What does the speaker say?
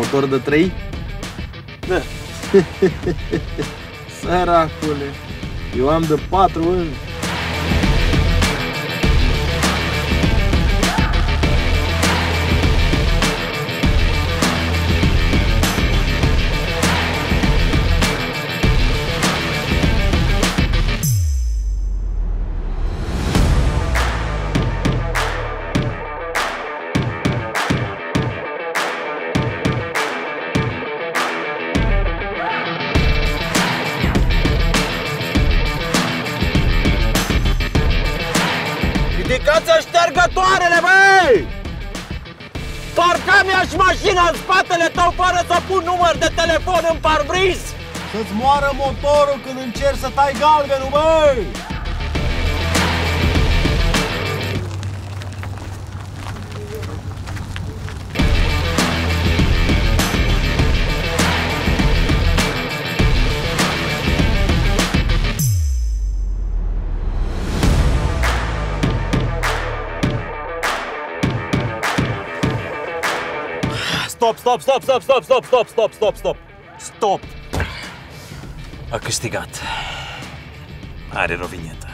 motor de 3? Da. Săracule, eu am de 4 ani. Ridicați-o ștergătoarele, băi! Parca mi-a și mașina în spatele tău fără să pun număr de telefon în parbriz! Să-ți moară motorul când încerci să tai galbenul, băi! Stop! A câștigat. Are rovinietă.